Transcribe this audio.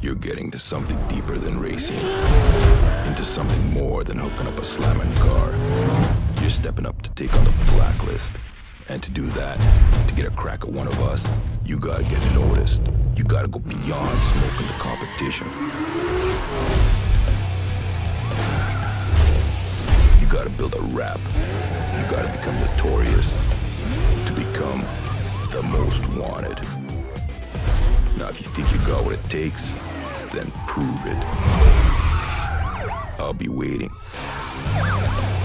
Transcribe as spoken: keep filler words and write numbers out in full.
You're getting to something deeper than racing, into something more than hooking up a slamming car. You're stepping up to take on the Blacklist. And to do that, to get a crack at one of us, you gotta get noticed. You gotta go beyond smoking the competition. You gotta build a rap. You gotta become notorious to become the most wanted. Now, if you think you got what it takes, then prove it. I'll be waiting.